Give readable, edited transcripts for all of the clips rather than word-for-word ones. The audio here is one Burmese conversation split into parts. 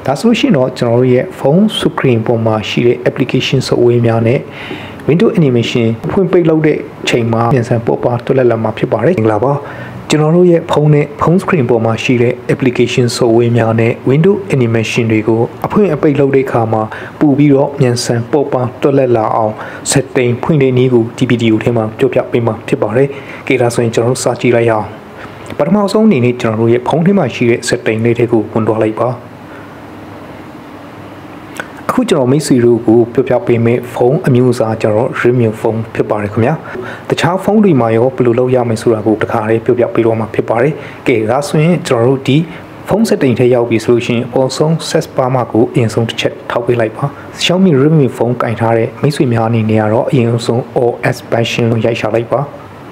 ဒါဆိုလို့ရှိရင်တော့ကျွန်တော်တို့ရဲ့ phone screen ပေါ်မှာရှိတဲ့ application software များနဲ့ window animation ဖွင့်ပိတ်လုပ်တဲ့ချိန်မှာပြန်ဆန်ပေါ်ပါတွက်လက်လာမှာဖြစ်ပါတယ်။မင်္ဂလာပါ။ကျွန်တော်တို့ရဲ့ phone screen ပေါ်မှာရှိတဲ့ application software များနဲ့ window animation တွေကိုအဖွင့်အပိတ်လုပ်တဲ့အခါမှာပို့ပြီးတော့ပြန်ဆန်ပေါ်ပါတွက်လက်လာအောင် setting ဖွင့်တဲ့နည်းကိုဒီဗီဒီယိုထဲမှာပြောပြပေးမှာဖြစ်ပါတယ်။ကြည့်ဒါဆိုရင်ကျွန်တော်တို့စကြည့်လိုက်ရအောင်။ပထမဆုံးအနေနဲ့ကျွန်တော်တို့ရဲ့ phone ထဲမှာရှိတဲ့ setting လေးတွေကိုဝင်သွားလိုက်ပါ။အခုကျွန်တော်မိတ်ဆွေတို့ကိုပြောပြပေးမယ့်ဖုန်းအမျိုးအစားကျွန်တော် Redmi ဖုန်းဖြစ်ပါတယ်ခင်ဗျာတခြားဖုန်းတွေမှာရောဘယ်လိုလုပ်ရမလဲဆိုတာကိုတခါလေးပြောပြပေးတော့မှာဖြစ်ပါတယ်ကဲဒါဆိုရင်ကျွန်တော်တို့ဒီဖုန်း setting ထဲရောက်ပြီဆိုလို့ရှိရင်အပေါ်ဆုံး set bar မှာကိုအရင်ဆုံးတစ်ချက်ထောက်ပေးလိုက်ပါ Xiaomi Redmi ဖုန်းကင်ထားတဲ့မိတ်ဆွေများအနေနဲ့ကတော့အရင်ဆုံး OS version ကိုရိုက်ရှာလိုက်ပါ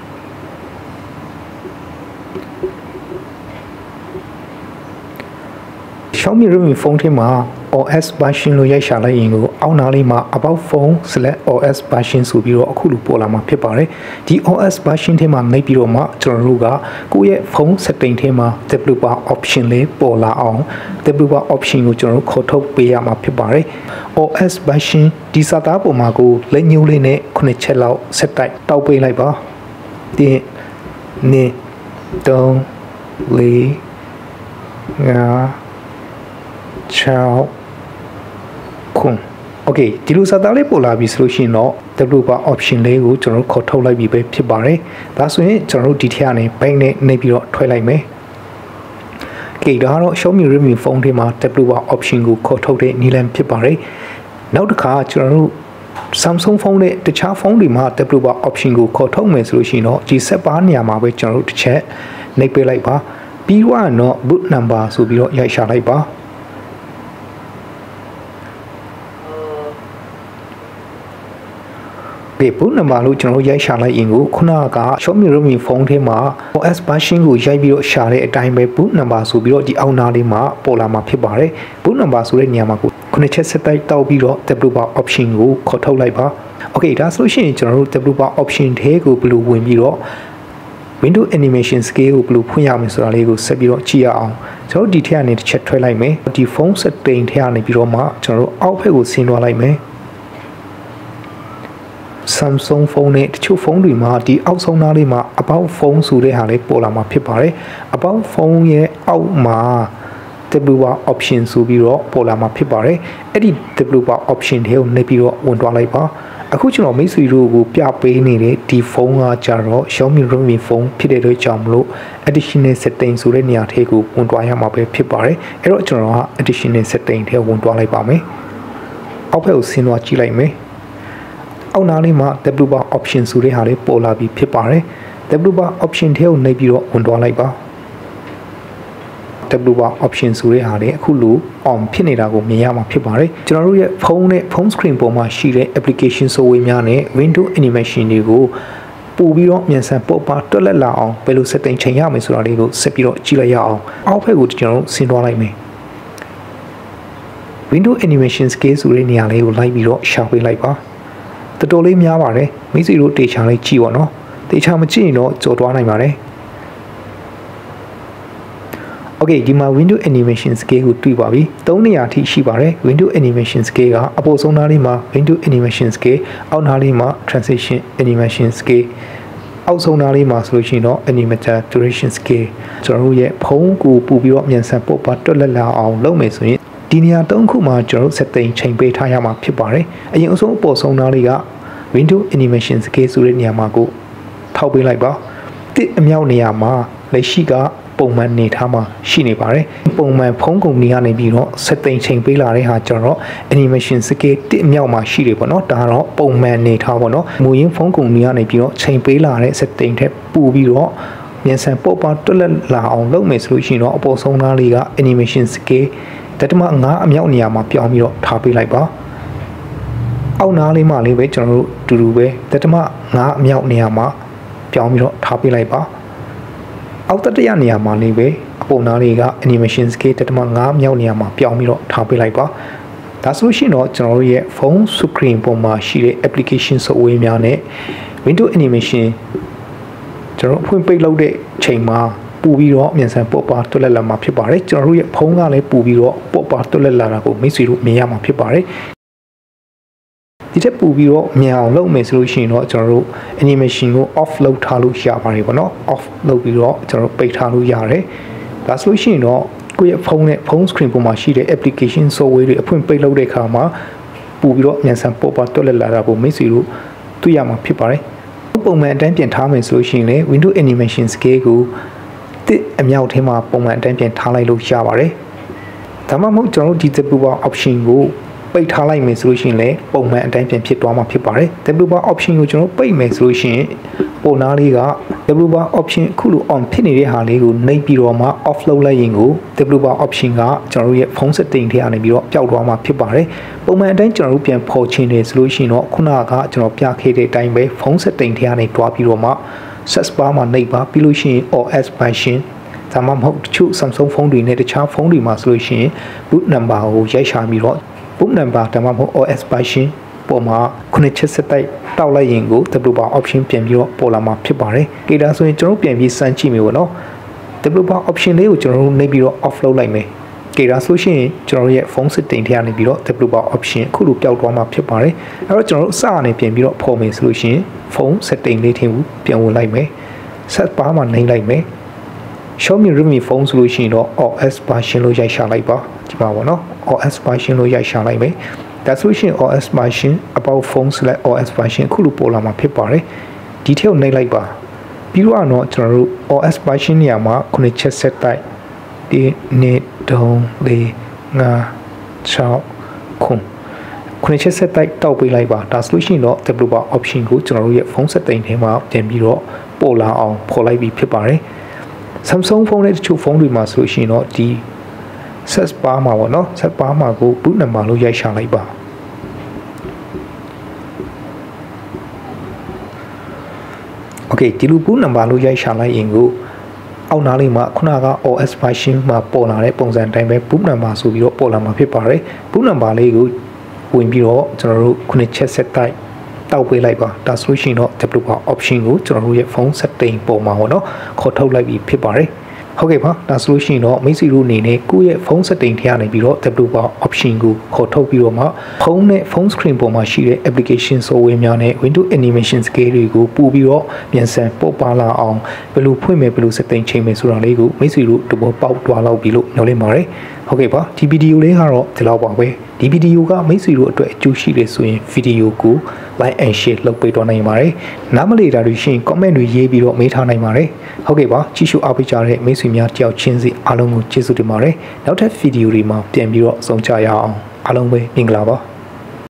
Xiaomi Redmi ဖုန်းထဲမှာ OS version လို့ရိုက်ရှာလိုက်ရင်ကိုအောက်နားလေးမှာ about phone/OS version ဆိုပြီးတော့အခုလိုပေါ်လာမှာဖြစ်ပါတယ်ဒီ OS version ထဲမှာနှိပ်ပြီးတော့မှကျွန်တော်တို့ကကိုယ့်ရဲ့ phone setting ထဲမှာ developer option လေးပေါ်လာအောင် developer option ကိုကျွန်တော်တို့ခေါ်ထုတ်ပေးရမှာဖြစ်ပါတယ် OS version ဒီစာသားပေါ်မှာကိုလက်ညှိုးလေးနဲ့9ချက်လောက်ဆက်တိုက်တောက်ပေးလိုက်ပါ1 2 3 4 5 Okay ဒီလိုစာသားလေးပေါ်လာပြီဆိုလို့ရှိရင်တော့ developer option လေးကိုကျွန်တော်တို့ခေါ်ထုတ်လိုက်ပြီပဲဖြစ်ပါတယ်ဒါဆိုရင်ကျွန်တော်တို့ဒီထက်ကနေ bank နဲ့နှိပ်ပြီးတော့ထွက်လိုက်မယ်ကဲဒါကတော့ Xiaomi Redmi ဖုန်းထဲမှာ developer option ကိုခေါ်ထုတ်တဲ့နည်းလမ်းဖြစ်ပါတယ်နောက်တစ်ခါကျွန်တော်တို့ Samsung ဖုန်းနဲ့တခြားဖုန်းတွေမှာ developer option ကိုခေါ်ထုတ်မယ်ဆိုလို့ရှိရင်တော့ဒီ set bar နေရာမှာပဲကျွန်တော်တို့တစ်ချက်နှိပ်ပေးလိုက်ပါပြီးတော့ boot number ဆိုပြီးတော့ရိုက်ရှာလိုက်ပါboot number လို့ကျွန်တော်တို့ရိုက်ရှာလိုက်ရင်ကိုခုနက Xiaomi Redmi ဖုန်းထဲမှာ OS version ကိုရိုက်ပြီးတော့ရှာတဲ့အတိုင်းပဲ boot number ဆိုပြီးတော့ဒီအောက်နားလေးမှာပေါ်လာမှာဖြစ်ပါတယ် boot number ဆိုတဲ့နေရာမှာကိုခုနှစ်ချက်ဆက်တိုက်တောက်ပြီးတော့ developer option ကိုခေါ်ထုတ်လိုက်ပါ Okay ဒါဆိုလို့ရှိရင်ကျွန်တော်တို့ developer option ထဲကိုဘယ်လိုဝင်ပြီးတော့ window animation scale ကိုဘယ်လိုဖွင့်ရမလဲဆိုတာလေးကိုဆက်ပြီးတော့ကြည့်ရအောင်ကျွန်တော်တို့ဒီထက်ကနေတစ်ချက်ထွက်လိုက်မယ်ဒီ phone setting ထဲကနေပြီးတော့မှကျွန်တော်တို့အောက်ဘက်ကိုဆင်းသွားလိုက်မယ်Samsung ဖုန်းနဲ့တချို့ဖုန်းတွေမှာဒီအောက်ဆုံးသားလေးမှာ about phone ဆိုတဲ့ဟာလေးပေါ်လာမှာဖြစ်ပါတယ် about phone ရဲ့အောက်မှာ developer option ဆိုပြီးတော့ပေါ်လာမှာဖြစ်ပါတယ်အဲ့ဒီ developer option တွေကိုနှိပ်ပြီးတော့ဝင်သွားလိုက်ပါအခုကျွန်တော်မိတ်ဆွေတို့ကိုပြပေးနေတဲ့ဒီဖုန်းကကြတော့ Xiaomi Redmi ဖုန်းဖြစ်တဲ့အတွက်ကြောင့်မလို့ additional setting ဆိုတဲ့နေရာထဲကိုဝင်သွားရမှာပဲဖြစ်ပါတယ်အဲ့တော့ကျွန်တော်က additional setting ထဲဝင်သွားလိုက်ပါမယ်အောက်ဘက်ကိုဆင်းသွားကြည့်လိုက်မယ်အောက်နားလေးမှာ developer option ဆိုတဲ့ဟာလေးပေါ်လာပြီးဖြစ်ပါတယ် developer option ထဲကိုနှိပ်ပြီးတော့ဝင်သွားလိုက်ပါ developer option ဆိုတဲ့ဟာလေးအခုလို on ဖြစ်နေတာကိုမြင်ရမှာဖြစ်ပါတယ်ကျွန်တော်တို့ရဲ့ဖုန်းနဲ့ phone screen ပေါ်မှာရှိတဲ့ application software များနဲ့ window animation တွေကိုပို့ပြီးတော့မြန်ဆန်ပေါ်ပါတွက်လက်လာအောင်ဘယ်လို setting ချိန်ရမလဲဆိုတာလေးကိုဆက်ပြီးတော့ကြည့်လိုက်ရအောင်အောက်ဘက်ကိုကျွန်တော်တို့ဆင်းသွားလိုက်မယ် window animation scale ဆိုတဲ့နေရာလေးကိုလိုက်ပြီးတော့ရှာပေးလိုက်ပါတော်တော်လေးများပါတယ်မိတ်ဆွေတို့တေချာလေးကြည့်ပါနော်တေချာမကြည့်ရင်တော့ကြော်သွားနိုင်ပါတယ် Okay ဒီမှာ window animation scale ကိုတွေ့ပါပြီ3နေရာထိရှိပါတယ် window animation scale ကအပေါ်ဆုံးနားလေးမှာ window animation scale အောက်နားလေးမှာ transition animation scale အောက်ဆုံးနားလေးမှာဆိုလို့ရှိရင်တော့ animator duration scale ကျွန်တော်တို့ရဲ့ဖုန်းကိုပို့ပြီးတော့မြန်ဆန်ပေါ်ပါတွက်လက်လာအောင်လုပ်မယ်ဆိုရင်ဒီနေရာ3ခုမှာကျွန်တော်တို့ setting ချိန်ပေးထားရမှာဖြစ်ပါတယ်အရင်အဆုံးအပေါ်ဆုံးနားလေးက window animation scale ဆိုတဲ့နေရာမှာကိုထောက်ပေးလိုက်ပါတစ်အမြောက်နေရာမှာလက်ရှိကပုံမှန်နေထားမှာရှိနေပါတယ်ပုံမှန်ဖုန်းကုမ္ပဏီကနေပြီးတော့ setting ချိန်ပေးလာတဲ့ဟာကျွန်တော် animation scale တစ်အမြောက်မှာရှိတယ်ပေါ့နော်ဒါကတော့ပုံမှန်နေထားပေါ့နော်မူရင်းဖုန်းကုမ္ပဏီကနေပြီးတော့ချိန်ပေးလာတဲ့ setting ထက်ပိုပြီးတော့မြန်ဆန်ပေါ်ပါတွက်လက်လာအောင်လုပ်မယ်ဆိုလို့ရှိရင်တော့အပေါ်ဆုံးနားလေးက animation scale တတမ9အမြောက်နေရာမှာပြောင်းပြီးတော့ထားပေးလိုက်ပါအောက်နားလေးမှာလေးပဲကျွန်တော်တို့တူတူပဲတတမ9အမြောက်နေရာမှာပြောင်းပြီးတော့ထားပေးလိုက်ပါအောက်တရနေရာမှာလေးပဲအပေါ်နားလေးက animation scale တတမ9မြောက်နေရာမှာပြောင်းပြီးတော့ထားပေးလိုက်ပါဒါဆိုလို့ရှိရင်တော့ကျွန်တော်တို့ရဲ့ phone screen ပေါ်မှာရှိတဲ့ application software များနဲ့ window animation ကျွန်တော်ဖွင့်ပိတ်လုပ်တဲ့ချိန်မှာပူပြီးတော့မြန်ဆန်ပေါ်ပါတွက်လက်လာမှာဖြစ်ပါတယ်ကျွန်တော်တို့ရဲ့ဖုန်းကလည်းပူပြီးတော့ပေါ်ပါတွက်လက်လာတာကိုမိတ်ဆွေတို့မြင်ရမှာဖြစ်ပါတယ်ဒီထက်ပူပြီးတော့မြန်အောင်လုပ်မယ်ဆိုလို့ရှိရင်တော့ကျွန်တော်တို့ animation ကို off လုပ်ထားလို့ရပါတယ်ပေါ့နော် off လုပ်ပြီးတော့ကျွန်တော်တို့ပိတ်ထားလို့ရတယ်ဒါဆိုလို့ရှိရင်တော့ကိုယ့်ရဲ့ဖုန်းနဲ့ဖုန်း screen ပေါ်မှာရှိတဲ့ application software တွေအဖွင့်ပိတ်လုပ်တဲ့အခါမှာပူပြီးတော့မြန်ဆန်ပေါ်ပါတွက်လက်လာတာကိုမိတ်ဆွေတို့တွေ့ရမှာဖြစ်ပါတယ်ပုံမှန်အတိုင်းပြန်ထားမယ်ဆိုလို့ရှိရင်လည်း window animation scale ကိုတစ်အမြောက်ထဲမှာပုံမှန်အတိုင်းပြန်ထားလိုက်လို့ရပါတယ်ဒါမှမဟုတ်ကျွန်တော်တို့ဒီ developer option ကိုပိတ်ထားလိုက်မယ်ဆိုလို့ရှိရင်လည်းပုံမှန်အတိုင်းပြန်ဖြစ်သွားမှာဖြစ်ပါတယ် developer option ကိုကျွန်တော်ပိတ်မယ်ဆိုလို့ရှိရင်ပုံနာလေးက developer option အခုလို on ဖြစ်နေတဲ့ဟာလေးကိုနှိပ်ပြီးတော့မှ off လုပ်လိုက်ရင်ကို developer option ကကျွန်တော်တို့ရဲ့ phone setting ထဲကနေပြီးတော့ပျောက်သွားမှာဖြစ်ပါတယ်ပုံမှန်အတိုင်းကျွန်တော်တို့ပြန်ဖော်ချင်တယ်ဆိုလို့ရှိရင်တော့ခုနကကျွန်တော်ပြခဲ့တဲ့အတိုင်းပဲ phone setting ထဲကနေတွားပြီးတော့မှ search bar မှာနှိပ်ပါပြီးလို့ရှိရင် OS version ဒါမှမဟုတ်တချို့ Samsung ဖုန်းတွေနဲ့တခြားဖုန်းတွေမှာဆိုလို့ရှိရင် boot number ကိုရိုက်ရှာပြီးတော့ boot number ဒါမှမဟုတ် OS version ပေါ်မှာ9ချက်ဆက်တိုက်တောက်လိုက်ရင်ကို developer option ပြန်ပြီးတော့ပေါ်လာမှာဖြစ်ပါတယ်။ဒါဆိုရင်ကျွန်တော်ပြန်ပြီးစမ်းကြည့်မယ်ပေါ့နော်။ developer option လေးကိုကျွန်တော်တို့နှိပ်ပြီးတော့ off လုပ်လိုက်မယ်။ဒါဆိုရှင်ကျွန်တော်ရဲ့ phone setting ထဲကနေပြီးတော့ developer option အခုလိုပျောက်သွားမှာဖြစ်ပါတယ်။အဲ့တော့ကျွန်တော်တို့အစအနေပြန်ပြီးတော့ဖော်မယ်ဆိုလို့ရှိရင် phone setting လေးထည့်ပြီးပြန်ဝင်လိုက်မယ်။ search bar မှာနှိပ်လိုက်မယ်။ Xiaomi Redmi phone ဆိုလို့ရှိရင်တော့ OS version လို့ရိုက်ရှာလိုက်ပါဒီမှာပေါ့နော် OS version လို့ရိုက်ရှာလိုက်မယ်ဒါဆိုရင် OS version about phone select OS version ခုလိုပေါ်လာမှာဖြစ်ပါတယ်ဒီထည့်ကိုနှိပ်လိုက်ပါပြီးတော့ကျွန်တော်တို့ OS version နေရာမှာ9ချက်ဆက်တိုက်ဒီနေ့တုံးလေးငါ6ခု9ချက်ဆက်တိုက်တောက်ပေးလိုက်ပါဒါဆိုရင်တော့ developer option ကိုကျွန်တော်တို့ရဲ့ phone setting ထဲမှာတင်ပြီးတော့ပေါ်လာအောင်ဖော်လိုက်ပြီးဖြစ်ပါတယ်Samsung ဖုန်းနဲ့တချို့ဖုန်းတွေမှာဆိုရှင်တော့ဒီ search bar မှာပေါ့နော် search bar မှာကို boot number လို့ရိုက်ရှာလိုက်ပါ Okay ဒီလို boot number လို့ရိုက်ရှာလိုက်ရင်ကိုအောက်နားလေးမှာခုနက OS version မှာပေါ်လာတဲ့ပုံစံတိုင်းပဲ boot number ဆိုပြီးတော့ပေါ်လာမှာဖြစ်ပါတယ် boot number လေးကိုဝင်ပြီးတော့ကျွန်တော်တို့9ချက်ဆက်တိုက်တောက်ပေးလိုက်ပါဒါဆိုရှင်တော့ developer option ကိုကျွန်တော်တို့ရဲ့ phone setting ပေါ်မှာပေါ့နော်ခေါ်ထုတ်လိုက်ပြီးဖြစ်ပါတယ်ဟုတ်ကဲ့ပါဒါဆိုရှင်တော့မိတ်ဆွေတို့အနေနဲ့ကိုယ့်ရဲ့ phone setting ထဲကနေပြီးတော့ developer option ကိုခေါ်ထုတ်ပြီးတော့မှဖုန်းနဲ့ phone screen ပေါ်မှာရှိတဲ့ application software များနဲ့ window animation scale တွေကိုပို့ပြီးတော့မြန်ဆန်ပို့ပါလာအောင်ဘယ်လိုဖွင့်မယ်ဘယ်လို setting ချိန်မယ်ဆိုတာလေးကိုမိတ်ဆွေတို့တဘောပေါက်သွားလောက်ပြီလို့ညွှန်လင့်ပါတယ်ဟုတ်ကဲ့ပါဒီဗီဒီယိုလေးကတော့ဒီလောက်ပါပဲဒီဗီဒီယိုကမိတ်ဆွေတို့အတွက်အကျိုးရှိတယ်ဆိုရင်ဗီဒီယိုကို like and share လုပ်ပေးတော့နိုင်ပါတယ်နားမလည်တာတွေရှိရင် comment တွေရေးပြီးတော့မေးထားနိုင်ပါတယ်ဟုတ်ကဲ့ပါကြည့်ရှုအားပေးကြတဲ့မိတ်ဆွေများတယောက်ချင်းစီအားလုံးကိုကျေးဇူးတင်ပါတယ်နောက်ထပ်ဗီဒီယိုတွေမှာပြန်ပြီးတော့အဆုံးချရအောင်အားလုံးပဲမင်္ဂလာပါ